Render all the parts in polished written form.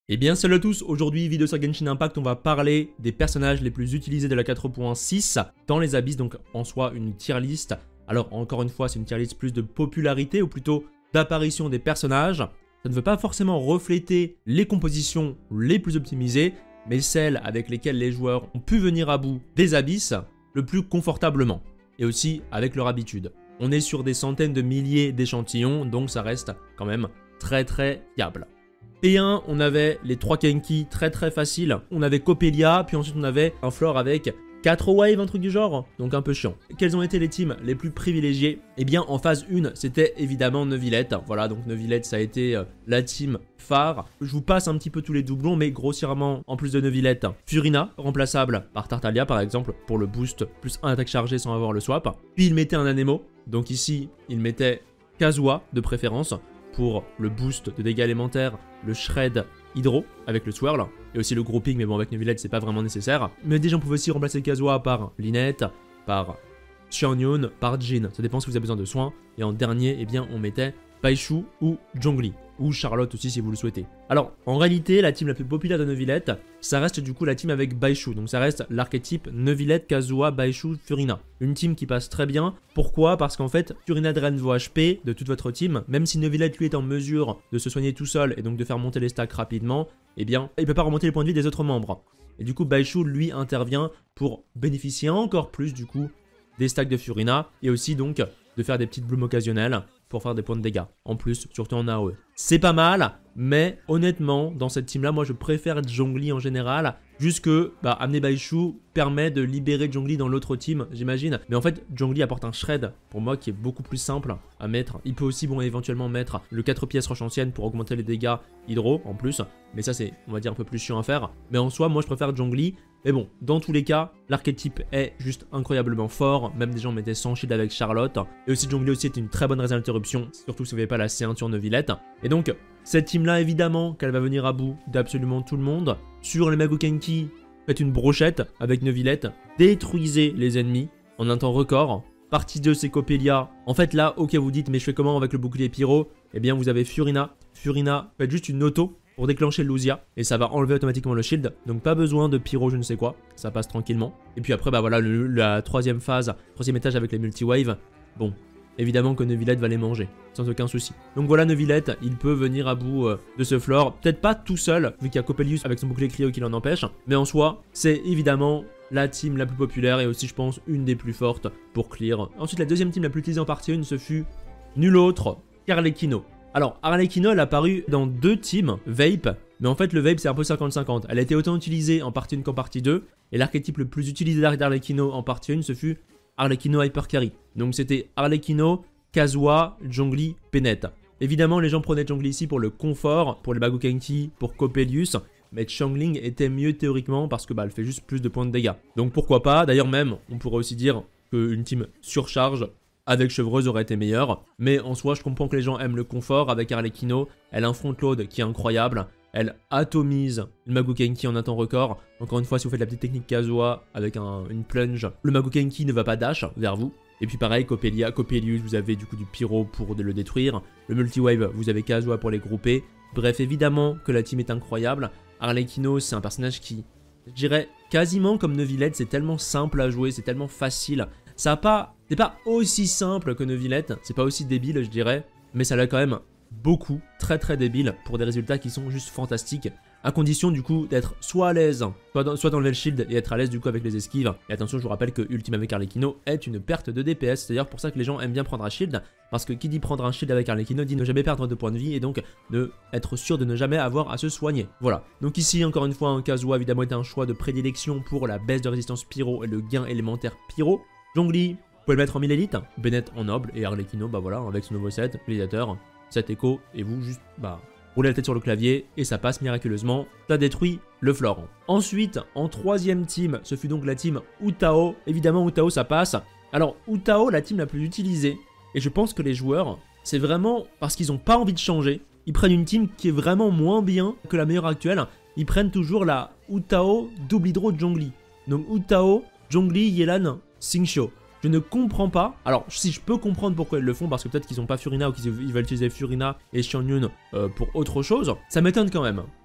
Eh bien salut à tous, aujourd'hui vidéo sur Genshin Impact, on va parler des personnages les plus utilisés de la 4.6 dans les abysses, donc en soi une tier list. Alors encore une fois c'est une tier list plus de popularité ou plutôt d'apparition des personnages. Ça ne veut pas forcément refléter les compositions les plus optimisées, mais celles avec lesquelles les joueurs ont pu venir à bout des abysses le plus confortablement, et aussi avec leur habitude. On est sur des centaines de milliers d'échantillons, donc ça reste quand même très fiable. P1, on avait les 3 Kenki très faciles. On avait Coppelia, puis ensuite on avait un floor avec 4 waves, un truc du genre, donc un peu chiant. Quelles ont été les teams les plus privilégiées? Eh bien, en phase 1, c'était évidemment Neuvillette. Voilà, donc Neuvillette, ça a été la team phare. Je vous passe un petit peu tous les doublons, mais grossièrement, en plus de Neuvillette, Furina, remplaçable par Tartaglia par exemple, pour le boost plus 1 attaque chargée sans avoir le swap. Puis il mettait un Anemo, donc ici, il mettait Kazuha de préférence, pour le boost de dégâts élémentaires, le shred hydro avec le swirl, et aussi le grouping, mais bon avec Neuvillette c'est pas vraiment nécessaire. Mais déjà on pouvait aussi remplacer Kazuha par Lynette, par Xianyun, par Jin, ça dépend si vous avez besoin de soins. Et en dernier, eh bien on mettait Baishu ou Zhongli, ou Charlotte aussi si vous le souhaitez. Alors en réalité la team la plus populaire de Neuvillette, ça reste du coup la team avec Baishu, donc ça reste l'archétype Neuvillette, Kazuha, Baishu, Furina. Une team qui passe très bien. Pourquoi? Parce qu'en fait Furina draine vos HP de toute votre team, même si Neuvillette lui est en mesure de se soigner tout seul et donc de faire monter les stacks rapidement, eh bien il peut pas remonter les points de vie des autres membres. Et du coup Baishu lui intervient pour bénéficier encore plus du coup des stacks de Furina, et aussi donc de faire des petites blooms occasionnelles pour faire des points de dégâts, en plus, surtout en AOE. C'est pas mal, mais honnêtement, dans cette team-là, moi je préfère Zhongli en général, juste que amener Baishu permet de libérer Zhongli dans l'autre team, j'imagine. Mais en fait, Zhongli apporte un shred, pour moi, qui est beaucoup plus simple à mettre. Il peut aussi, bon, éventuellement mettre le 4 pièces roche ancienne pour augmenter les dégâts hydro, en plus. Mais ça, c'est, on va dire, un peu plus chiant à faire. Mais en soi, moi je préfère Zhongli. Mais bon, dans tous les cas, l'archétype est juste incroyablement fort. Même des gens mettaient 100 shield avec Charlotte. Et aussi Zhongli aussi est une très bonne raison d'interruption, surtout si vous n'avez pas la ceinture Neuvillette. Et donc, cette team-là, évidemment, qu'elle va venir à bout d'absolument tout le monde. Sur les Magokenki, faites une brochette avec Neuvillette. Détruisez les ennemis en un temps record. Partie 2, c'est Coppelia. En fait, là, ok, vous dites, mais je fais comment avec le bouclier pyro? Eh bien, vous avez Furina. Furina, faites juste une auto pour déclencher le Lucia, et ça va enlever automatiquement le shield, donc pas besoin de pyro je ne sais quoi, ça passe tranquillement. Et puis après, bah voilà, la troisième phase, troisième étage avec les multi-waves, bon, évidemment que Neuvillette va les manger, sans aucun souci. Donc voilà, Neuvillette, il peut venir à bout de ce floor, peut-être pas tout seul, vu qu'il y a Coppelius avec son bouclier cryo qui l'en empêche, mais en soi, c'est évidemment la team la plus populaire, et aussi je pense une des plus fortes pour clear. Ensuite, la deuxième team la plus utilisée en partie 1, ce fut nul autre qu'Arlecchino. Alors, Arlecchino, elle a apparu dans 2 teams, Vape, mais en fait, le Vape, c'est un peu 50-50. Elle a été autant utilisée en partie 1 qu'en partie 2, et l'archétype le plus utilisé d'Arlecchino en partie 1, ce fut Arlecchino Hyper Carry. Donc, c'était Arlecchino, Kazuha, Zhongli, Penneth. Évidemment, les gens prenaient Zhongli ici pour le confort, pour les Magokenki, pour Coppelius, mais Xiangling était mieux théoriquement parce que elle fait juste plus de points de dégâts. Donc, pourquoi pas? D'ailleurs, même, on pourrait aussi dire qu'une team surcharge avec Chevreuse aurait été meilleure, mais en soi je comprends que les gens aiment le confort. Avec Arlecchino, elle a un front load qui est incroyable, elle atomise le Magokenki en un temps record. Encore une fois, si vous faites la petite technique Kazuha avec une plunge, le Magokenki ne va pas dash vers vous. Et puis pareil, Coppelia, Coppelius, vous avez du coup du pyro pour le détruire, le multi-wave, vous avez Kazuha pour les grouper. Bref, évidemment que la team est incroyable. Arlecchino, c'est un personnage qui, je dirais, quasiment comme Neuvillette, c'est tellement simple à jouer, c'est tellement facile. C'est pas aussi simple que Neuvillette, c'est pas aussi débile je dirais, mais ça l'a quand même beaucoup, très débile pour des résultats qui sont juste fantastiques, à condition du coup d'être soit à l'aise, soit d'enlever le shield et être à l'aise du coup avec les esquives. Et attention, je vous rappelle que Ultime avec Arlecchino est une perte de DPS, c'est d'ailleurs pour ça que les gens aiment bien prendre un shield, parce que qui dit prendre un shield avec Arlecchino dit ne jamais perdre de points de vie et donc être sûr de ne jamais avoir à se soigner. Voilà, donc ici encore une fois un Kazuha évidemment était un choix de prédilection pour la baisse de résistance pyro et le gain élémentaire pyro. Zhongli, vous pouvez le mettre en 1000 élite, Bennett en noble, et Arlecchino, bah voilà, avec son nouveau set, utilisateur, 7 écho, et vous juste, roulez la tête sur le clavier, et ça passe miraculeusement, ça détruit le floor. Ensuite, en troisième team, ce fut donc la team Utao. Évidemment, Utao, ça passe. Alors, Utao, la team la plus utilisée, et je pense que les joueurs, c'est vraiment parce qu'ils n'ont pas envie de changer, ils prennent une team qui est vraiment moins bien que la meilleure actuelle, ils prennent toujours la Utao double hydro Zhongli. Donc Utao, Zhongli, Yelan, Xingqiu. Je ne comprends pas. Alors, si je peux comprendre pourquoi ils le font, parce que peut-être qu'ils n'ont pas Furina ou qu'ils veulent utiliser Furina et Xianyun pour autre chose, ça m'étonne quand même.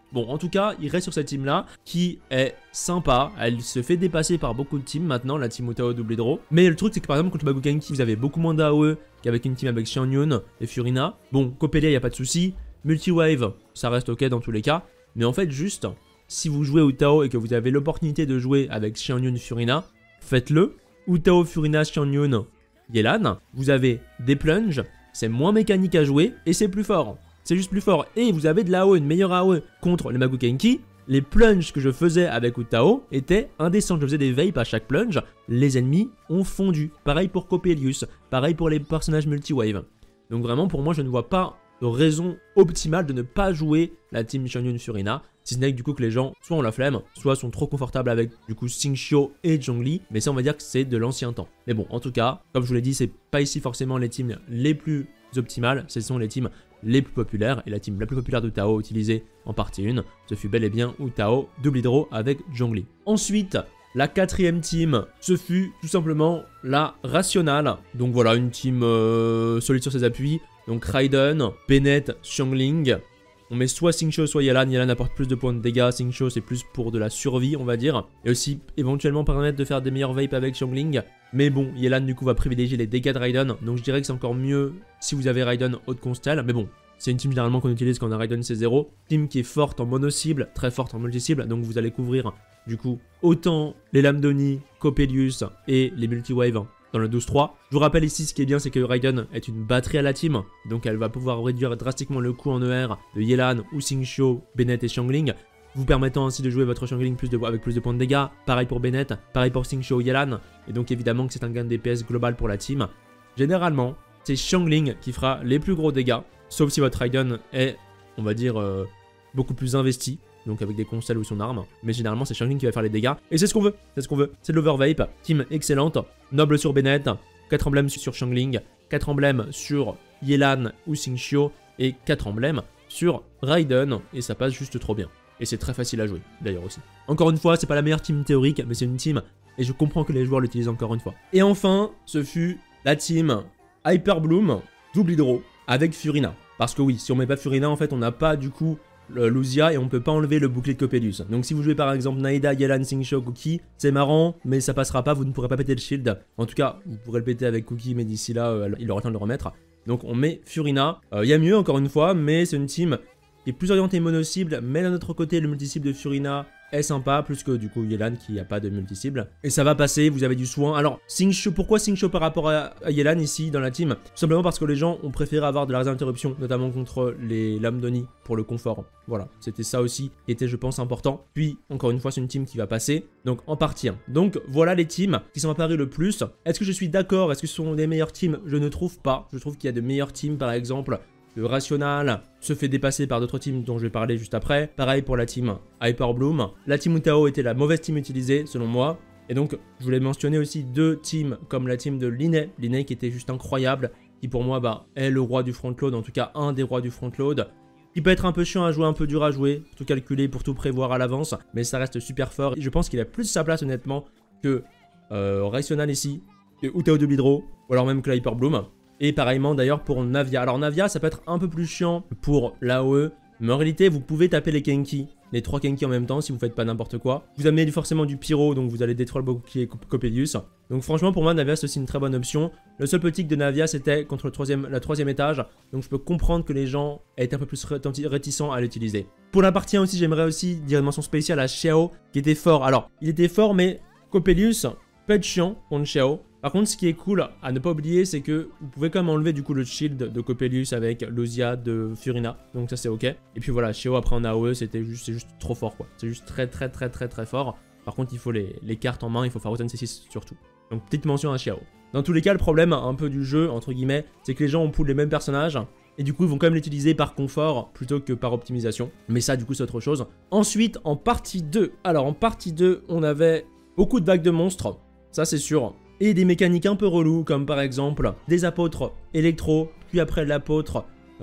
Bon, en tout cas, il reste sur cette team-là, qui est sympa. Elle se fait dépasser par beaucoup de teams maintenant, la team Utao Double Hydro. Mais le truc, c'est que par exemple, contre le Bakuganki, vous avez beaucoup moins d'AOE qu'avec une team avec Xianyun et Furina. Bon, Coppelia, il n'y a pas de souci. Multi-Wave, ça reste ok dans tous les cas. Mais en fait, juste, si vous jouez Utao et que vous avez l'opportunité de jouer avec Xianyun Furina, faites-le. Utao, Furina, Xianyun, Yelan, vous avez des plunges, c'est moins mécanique à jouer et c'est plus fort. C'est juste plus fort. Et vous avez de l'AOE, une meilleure AOE contre les Bakuganki. Les plunges que je faisais avec Utao étaient indécents. Je faisais des vapes à chaque plunge. Les ennemis ont fondu. Pareil pour Coppelius. Pareil pour les personnages multi-wave. Donc vraiment, pour moi, je ne vois pas de raison optimale de ne pas jouer la team Xianyun Furina. Si ce n'est que du coup que les gens, soit ont la flemme, soit sont trop confortables avec du coup Xingqiu et Zhongli. Mais ça, on va dire que c'est de l'ancien temps. Mais bon, en tout cas, comme je vous l'ai dit, c'est pas ici forcément les teams les plus optimales. Ce sont les teams les plus populaires. Et la team la plus populaire d'Utao utilisée en partie 1, ce fut bel et bien Utao Double Hydro avec Zhongli. Ensuite, la quatrième team, ce fut tout simplement la Rationale. Donc voilà, une team solide sur ses appuis. Donc Raiden, Bennett, Xiangling. On met soit Xingqiu, soit Yelan. Yelan apporte plus de points de dégâts. Xingqiu, c'est plus pour de la survie, on va dire. Et aussi, éventuellement, permettre de faire des meilleurs vapes avec Xiangling. Mais bon, Yelan, du coup, va privilégier les dégâts de Raiden. Donc je dirais que c'est encore mieux si vous avez Raiden haute constel. Mais bon, c'est une team généralement qu'on utilise quand on a Raiden C0. Team qui est forte en mono-cible, très forte en multi-cible. Donc vous allez couvrir, du coup, autant les Lamdoni, Coppelius et les multi-wave dans le 12-3. Je vous rappelle ici, ce qui est bien, c'est que Raiden est une batterie à la team. Donc elle va pouvoir réduire drastiquement le coût en ER de Yelan ou Xingqiu, Bennett et Xiangling, vous permettant ainsi de jouer votre Xiangling avec plus de points de dégâts. Pareil pour Bennett, pareil pour Xingqiu ou Yelan. Et donc évidemment que c'est un gain de DPS global pour la team. Généralement, c'est Xiangling qui fera les plus gros dégâts. Sauf si votre Raiden est, on va dire, beaucoup plus investi. Donc avec des constels ou son arme. Mais généralement, c'est Xiangling qui va faire les dégâts. Et c'est ce qu'on veut. C'est ce qu'on veut. C'est de l'overvape. Team excellente. Noble sur Bennett. 4 emblèmes sur Xiangling. 4 emblèmes sur Yelan ou Xingqiu. Et 4 emblèmes sur Raiden. Et ça passe juste trop bien. Et c'est très facile à jouer, d'ailleurs aussi. Encore une fois, c'est pas la meilleure team théorique, mais c'est une team. Et je comprends que les joueurs l'utilisent encore une fois. Et enfin, ce fut la team Hyper Bloom Double Hydro avec Furina. Parce que oui, si on met pas Furina, en fait, on n'a pas du coup Luzia et on peut pas enlever le bouclier de Coppelius. Donc si vous jouez par exemple Naida, Yelan, Xingqiu, Cookie, c'est marrant, mais ça passera pas, vous ne pourrez pas péter le shield. En tout cas, vous pourrez le péter avec Cookie, mais d'ici là, il aura le temps de le remettre. Donc on met Furina. Il y a mieux encore une fois, mais c'est une team qui est plus orientée mono-cible, mais d'un autre côté, le multi-cible de Furina est sympa, plus que du coup Yelan qui n'a pas de multi-cible. Et ça va passer, vous avez du soin. Alors, Xingqiu, pourquoi Xingqiu par rapport à Yelan ici dans la team? Tout simplement parce que les gens ont préféré avoir de la réserve d'interruption, notamment contre les Lamdoni pour le confort. Voilà, c'était ça aussi qui était, je pense, important. Puis, encore une fois, c'est une team qui va passer, donc en partie 1. Donc voilà les teams qui sont apparus le plus. Est-ce que je suis d'accord? Est-ce que ce sont des meilleures teams? Je ne trouve pas. Je trouve qu'il y a de meilleures teams, par exemple. Le Rational se fait dépasser par d'autres teams dont je vais parler juste après. Pareil pour la team Hyper Bloom. La team Utao était la mauvaise team utilisée selon moi. Et donc je voulais mentionner aussi deux teams comme la team de Linné. Linné qui était juste incroyable. Qui pour moi est le roi du frontload. En tout cas un des rois du frontload. Qui peut être un peu chiant à jouer, un peu dur à jouer. Pour tout calculer, pour tout prévoir à l'avance. Mais ça reste super fort. Et je pense qu'il a plus sa place honnêtement que Rational ici. Que Utao Double Hydro. Ou alors même que la Hyper Bloom. Et pareillement d'ailleurs pour Navia. Alors Navia ça peut être un peu plus chiant pour l'AOE, mais en réalité vous pouvez taper les Kenki, les 3 Kenki en même temps si vous faites pas n'importe quoi. Vous amenez forcément du pyro, donc vous allez détruire le bouclier Coppelius. Donc franchement pour moi Navia c'est aussi une très bonne option. Le seul petit de Navia c'était contre la troisième étage, donc je peux comprendre que les gens aient un peu plus réticents à l'utiliser. Pour la partie 1 aussi j'aimerais aussi dire une mention spéciale à Xiao qui était fort. Alors il était fort mais Coppelius peut être chiant contre Xiao. Par contre, ce qui est cool à ne pas oublier, c'est que vous pouvez quand même enlever du coup le shield de Coppelius avec Luzia de Furina. Donc ça c'est ok. Et puis voilà, Xiao après en AOE, c'est juste trop fort quoi. C'est juste très fort. Par contre, il faut les cartes en main, il faut faire autant de C6 surtout. Donc petite mention à Xiao. Dans tous les cas, le problème un peu du jeu, entre guillemets, c'est que les gens ont pool les mêmes personnages. Et du coup, ils vont quand même l'utiliser par confort plutôt que par optimisation. Mais ça, du coup, c'est autre chose. Ensuite, en partie 2. Alors, en partie 2, on avait beaucoup de vagues de monstres. Ça, c'est sûr. Et des mécaniques un peu reloues, comme par exemple des apôtres électro, puis après l'apôtre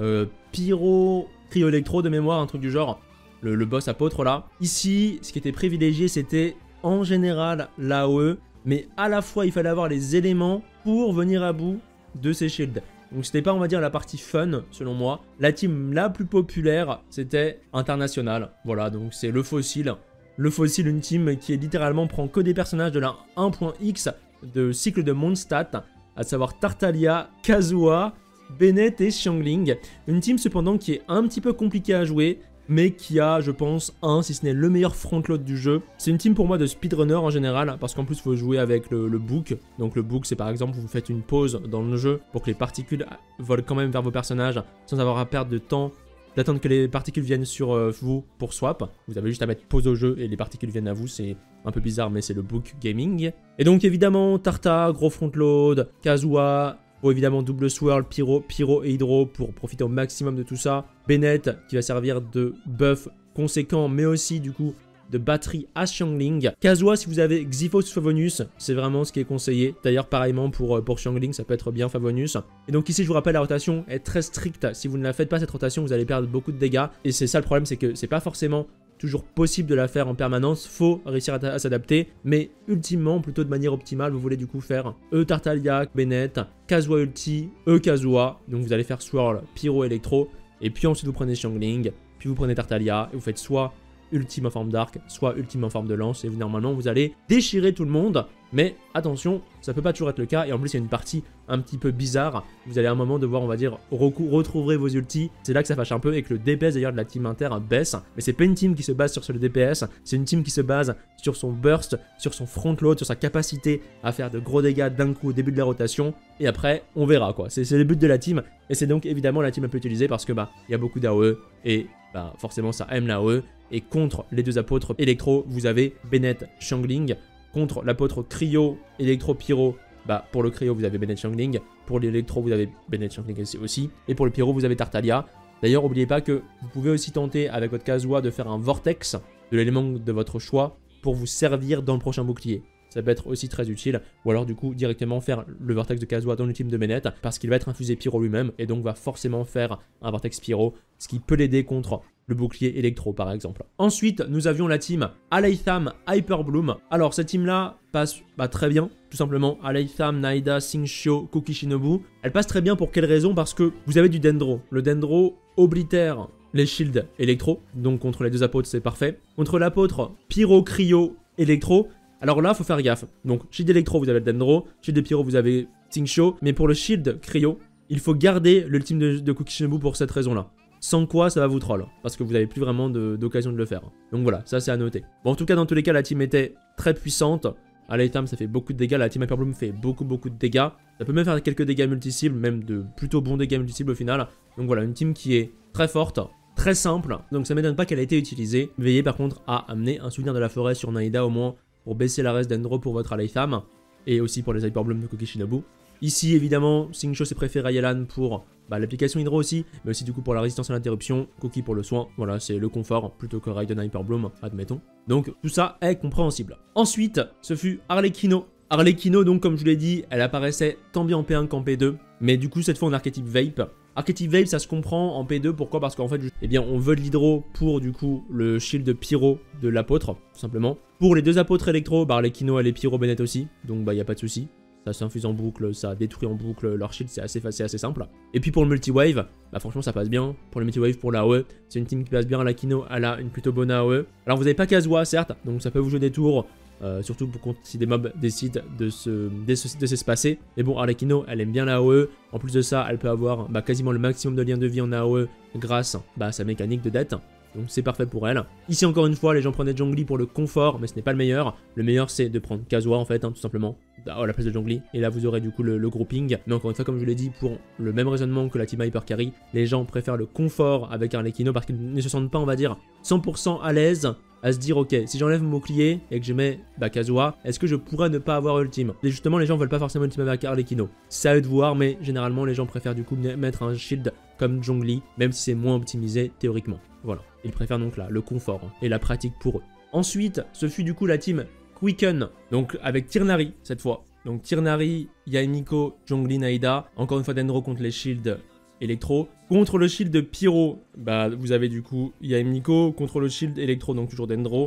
pyro, cryo-électro de mémoire, un truc du genre, le boss apôtre là. Ici, ce qui était privilégié, c'était en général l'AOE, mais à la fois, il fallait avoir les éléments pour venir à bout de ces shields. Donc c'était pas, on va dire, la partie fun, selon moi. La team la plus populaire, c'était International. Voilà, donc c'est le Fossile. Le Fossile, une team qui est littéralement prend que des personnages de la 1.x de cycle de Mondstadt, à savoir Tartaglia, Kazuha, Bennett et Xiangling. Une team cependant qui est un petit peu compliquée à jouer, mais qui a, je pense, si ce n'est le meilleur front-load du jeu. C'est une team pour moi de speedrunner en général, parce qu'en plus il faut jouer avec le book. Donc le book, c'est par exemple, vous faites une pause dans le jeu pour que les particules volent quand même vers vos personnages, sans avoir à perdre de temps, d'attendre que les particules viennent sur vous pour swap. Vous avez juste à mettre pause au jeu et les particules viennent à vous, c'est un peu bizarre, mais c'est le book gaming. Et donc évidemment, Tarta, gros front-load, Kazuha, évidemment double swirl, pyro et hydro pour profiter au maximum de tout ça. Bennett qui va servir de buff conséquent, mais aussi du coup de batterie à Xiangling. Kazuha, si vous avez Xyphos ou Favonius, c'est vraiment ce qui est conseillé. D'ailleurs pareillement pour Xiangling, ça peut être bien Favonius. Et donc ici je vous rappelle, la rotation est très stricte. Si vous ne la faites pas cette rotation, vous allez perdre beaucoup de dégâts. Et c'est ça le problème, c'est que c'est pas forcément toujours possible de la faire en permanence, faut réussir à s'adapter, mais ultimement, plutôt de manière optimale, vous voulez du coup faire Tartaglia, Bennett, Kazuha ulti, Kazuha, donc vous allez faire swirl, pyro, électro, et puis ensuite vous prenez Xiangling, puis vous prenez Tartaglia, et vous faites soit ultime en forme d'arc, soit ultime en forme de lance, et normalement vous allez déchirer tout le monde, mais attention, ça peut pas toujours être le cas, et en plus il y a une partie un petit peu bizarre, vous allez à un moment devoir, on va dire, retrouver vos ultis, c'est là que ça fâche un peu, et que le DPS d'ailleurs de la team Inter baisse, mais c'est pas une team qui se base sur le DPS, c'est une team qui se base sur son burst, sur son front load, sur sa capacité à faire de gros dégâts d'un coup au début de la rotation, et après, on verra quoi, c'est le but de la team, et c'est donc évidemment la team un peu utilisée parce que il y a beaucoup d'AOE, et forcément ça aime l'AOE, et contre les deux apôtres électro, vous avez Bennett, Xiangling. Contre l'apôtre Cryo, électro, pyro, pour le Cryo, vous avez Bennett, Xiangling. Pour l'électro, vous avez Bennett, Xiangling aussi. Et pour le pyro, vous avez Tartaglia. D'ailleurs, n'oubliez pas que vous pouvez aussi tenter avec votre Kazuha de faire un vortex de l'élément de votre choix pour vous servir dans le prochain bouclier. Ça peut être aussi très utile, ou alors du coup directement faire le vortex de Kazuha dans l'ultime de Bennett, parce qu'il va être infusé pyro lui-même, et donc va forcément faire un vortex pyro, ce qui peut l'aider contre le bouclier électro par exemple. Ensuite, nous avions la team Aleitham Hyperbloom. Alors cette team là passe très bien, tout simplement. Aleitham, Naida, Xingqiu, Kuki Shinobu. Elle passe très bien pour quelle raison? Parce que vous avez du Dendro. Le Dendro oblitère les shields électro, donc contre les deux apôtres c'est parfait. Contre l'apôtre Pyro, Cryo, électro, alors là, faut faire gaffe. Donc, shield électro, vous avez le Dendro. Shield de pyro, vous avez Xingqiu. Mais pour le shield cryo, il faut garder l'ultime de Kuki Shinobu pour cette raison-là. Sans quoi, ça va vous troll. Parce que vous n'avez plus vraiment d'occasion de le faire. Donc voilà, ça c'est à noter. Bon, en tout cas, dans tous les cas, la team était très puissante. À l'item, ça fait beaucoup de dégâts. La team Hyperbloom fait beaucoup de dégâts. Ça peut même faire quelques dégâts multi-cibles, même de plutôt bons dégâts multi-cibles au final. Donc voilà, une team qui est très forte. Très simple. Donc ça ne m'étonne pas qu'elle ait été utilisée. Veillez par contre à amener un souvenir de la forêt sur Naida au moins, pour baisser la reste d'Endro pour votre Aleitham, et aussi pour les Hyperbloom de Kuki Shinobu. Ici, évidemment, Xingqiu s'est préféré à Yelan pour l'application Hydro aussi, mais aussi du coup pour la résistance à l'interruption, Kuki pour le soin, voilà, c'est le confort, plutôt que Raiden Hyperbloom, admettons. Donc, tout ça est compréhensible. Ensuite, ce fut Arlecchino. Arlecchino, donc, comme je vous l'ai dit, elle apparaissait tant bien en P1 qu'en P2, mais du coup, cette fois en archétype Vape. Archétype Vape, ça se comprend en P2, pourquoi? Parce qu'en fait, on veut de l'hydro pour du coup le shield pyro de l'apôtre, tout simplement. Pour les deux apôtres électro, Arlecchino elle est pyro Bennett aussi, donc y a pas de souci. Ça s'infuse en boucle, ça détruit en boucle leur shield, c'est assez facile, assez simple. Et puis pour le multi-wave, franchement ça passe bien. Pour le multi-wave, pour la AOE, c'est une team qui passe bien. Arlecchino, elle a une plutôt bonne AOE. Alors vous n'avez pas Kazuha, certes, donc ça peut vous jouer des tours. Surtout si des mobs décident de s'espacer. Mais bon, Arlecchino, elle aime bien la AOE. En plus de ça, elle peut avoir quasiment le maximum de liens de vie en AOE grâce à sa mécanique de dette. Donc c'est parfait pour elle. Ici, encore une fois, les gens prenaient Zhongli pour le confort, mais ce n'est pas le meilleur. Le meilleur, c'est de prendre Kazuha, en fait, tout simplement, à la place de Zhongli. Et là, vous aurez du coup le grouping. Mais encore une fois, comme je vous l'ai dit, pour le même raisonnement que la team Hyper Carry, les gens préfèrent le confort avec Arlecchino parce qu'ils ne se sentent pas, on va dire, 100% à l'aise à se dire, ok, si j'enlève mon bouclier et que je mets Kazuha, est-ce que je pourrais ne pas avoir ultime? Et justement, les gens veulent pas forcément ultime avec Arlecchino. C'est à eux de voir, mais généralement, les gens préfèrent du coup mettre un shield comme Zhongli, même si c'est moins optimisé théoriquement. Voilà. Ils préfèrent donc là le confort et la pratique pour eux. Ensuite, ce fut du coup la team Quicken, donc avec Tirnari cette fois. Donc Tirnari, Yaemiko, Zhongli, Naida. Encore une fois Dendro contre les shields électro. Contre le shield de Pyro, vous avez du coup Yaemiko. Contre le shield électro, donc toujours Dendro. Et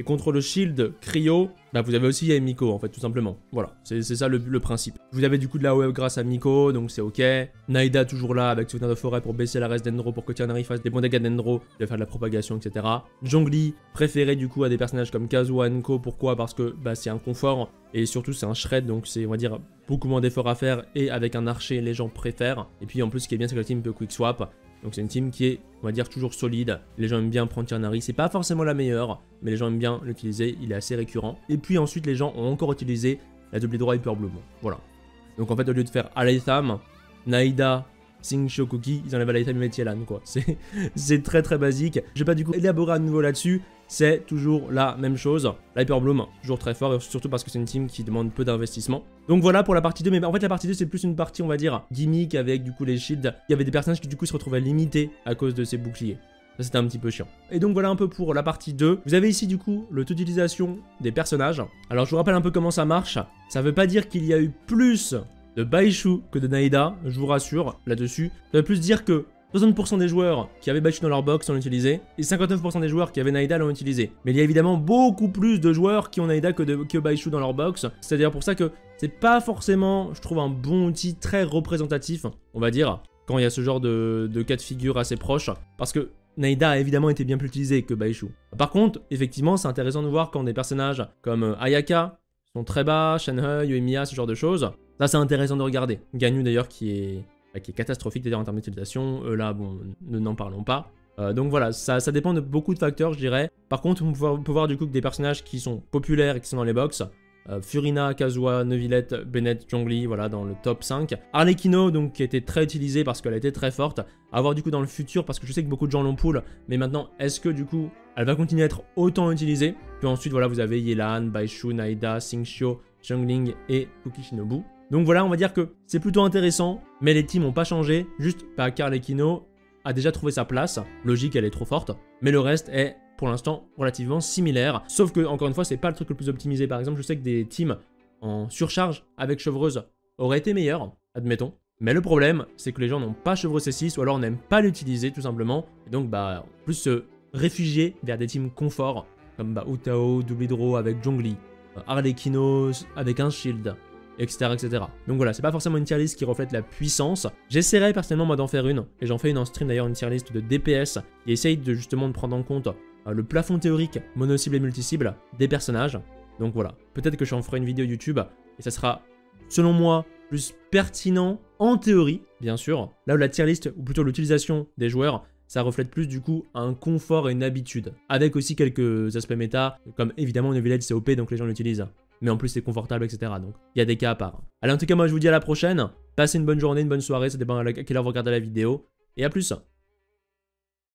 Et contre le shield Cryo, bah vous avez aussi Miko en fait, tout simplement. Voilà, c'est ça le principe. Vous avez du coup de la AOE grâce à Miko, donc c'est ok. Naïda toujours là avec Souvenir de Forêt pour baisser la reste d'Endro pour que Tianari fasse des bons dégâts d'Endro, de faire de la propagation, etc. Zhongli, préféré du coup à des personnages comme Kazuha Anko, pourquoi? Parce que bah, c'est un confort, et surtout c'est un shred, donc c'est on va dire beaucoup moins d'efforts à faire, et avec un archer les gens préfèrent. Et puis en plus ce qui est bien c'est que la team peut quick swap. Donc c'est une team qui est, on va dire, toujours solide. Les gens aiment bien prendre Tianari. C'est pas forcément la meilleure, mais les gens aiment bien l'utiliser. Il est assez récurrent. Et puis ensuite, les gens ont encore utilisé la double hydro Hyper Bloom. Voilà. Donc en fait, au lieu de faire Aleitham, Naïda, Sing Shokuki, ils enlèvent Aleitham et mettent Yelan, quoi. C'est très très basique. Je vais pas du coup élaborer à nouveau là-dessus. C'est toujours la même chose. L'Hyper Bloom, toujours très fort, et surtout parce que c'est une team qui demande peu d'investissement. Donc voilà pour la partie 2, mais en fait la partie 2 c'est plus une partie, on va dire, gimmick avec du coup les shields. Il y avait des personnages qui du coup se retrouvaient limités à cause de ces boucliers. Ça c'était un petit peu chiant. Et donc voilà un peu pour la partie 2. Vous avez ici du coup le taux d'utilisation des personnages. Alors je vous rappelle un peu comment ça marche. Ça veut pas dire qu'il y a eu plus de Baishu que de Naïda, je vous rassure là-dessus. Ça veut plus dire que 60% des joueurs qui avaient Baishu dans leur box l'ont utilisé, et 59% des joueurs qui avaient Naïda l'ont utilisé. Mais il y a évidemment beaucoup plus de joueurs qui ont Naïda que Baishu dans leur box. C'est d'ailleurs pour ça que c'est pas forcément, je trouve, un bon outil très représentatif, on va dire, quand il y a ce genre de cas de figure assez proche, parce que Naïda a évidemment été bien plus utilisé que Baishu. Par contre, effectivement, c'est intéressant de voir quand des personnages comme Ayaka sont très bas, Shenhe, Yoimiya, ce genre de choses. Ça, c'est intéressant de regarder. Ganyu d'ailleurs qui est catastrophique d'ailleurs en termes d'utilisation. Là, bon, n'en parlons pas. Donc voilà, ça dépend de beaucoup de facteurs, je dirais. Par contre, on peut voir du coup que des personnages qui sont populaires et qui sont dans les box. Furina, Kazuha, Neuvillette, Bennett, Zhongli, voilà, dans le top 5. Arlecchino, donc, qui était très utilisée parce qu'elle était très forte. À voir du coup dans le futur, parce que je sais que beaucoup de gens l'ont pull. Mais maintenant, est-ce que du coup, elle va continuer à être autant utilisée? Puis ensuite, voilà, vous avez Yelan, Baishu, Naïda, Xingqiu, Xiangling et Kukishinobu. Donc voilà, on va dire que c'est plutôt intéressant, mais les teams n'ont pas changé, juste qu'Arlecchino a déjà trouvé sa place. Logique, elle est trop forte, mais le reste est pour l'instant relativement similaire. Sauf que, encore une fois, c'est pas le truc le plus optimisé. Par exemple, je sais que des teams en surcharge avec Chevreuse auraient été meilleurs, admettons. Mais le problème, c'est que les gens n'ont pas Chevreuse C6 ou alors n'aiment pas l'utiliser tout simplement. Et donc, bah, en plus se réfugier vers des teams confort, comme bah, Utao, Double Hydro avec Zhongli, Arlecchino avec un shield, etc., etc. Donc voilà, c'est pas forcément une tier list qui reflète la puissance. J'essaierai personnellement moi d'en faire une, et j'en fais une en stream d'ailleurs, une tier list de DPS, qui essaye de justement de prendre en compte le plafond théorique mono-cible et multi-cible des personnages. Donc voilà, peut-être que j'en ferai une vidéo YouTube, et ça sera, selon moi, plus pertinent en théorie, bien sûr. Là où la tier list, ou plutôt l'utilisation des joueurs, ça reflète plus du coup un confort et une habitude, avec aussi quelques aspects méta, comme évidemment une village c'est OP donc les gens l'utilisent. Mais en plus c'est confortable, etc. Donc il y a des cas à part. Allez, en tout cas moi je vous dis à la prochaine, passez une bonne journée, une bonne soirée, ça dépend à quelle heure vous regardez la vidéo, et à plus.